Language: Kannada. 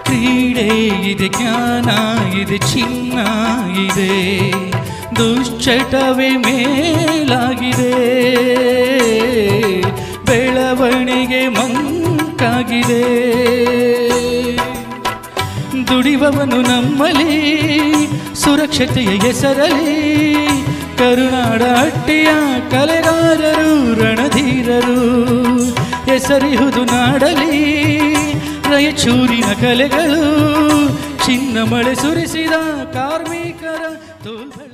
ಕ್ರೀಡೆ ಇದೆ, ಜ್ಞಾನ ಇದೆ, ಚಿನ್ನ ಇದೆ, ದುಶ್ಚಟವೇ ಮೇಲಾಗಿದೆ, ಬೆಳವಣಿಗೆ ಮಂಕಾಗಿದೆ. ದುಡಿಯುವವನು ನಮ್ಮಲ್ಲಿ ಸುರಕ್ಷತೆಯ ಹೆಸರಲ್ಲಿ, ಕರುನಾಡ ಹಟ್ಟಿಯ ಕಲೆಗಾರರು ರಣಧೀರರು, ಹೆಸರಿಹುದು ನಾಡಲಿ ರಾಯಚೂರಿನ ಕಲೆಗಳು, ಚಿನ್ನ ಮಳೆ ಸುರಿಸಿದ ಕಾರ್ಮಿಕರ ತೋಳ್ಬಲ.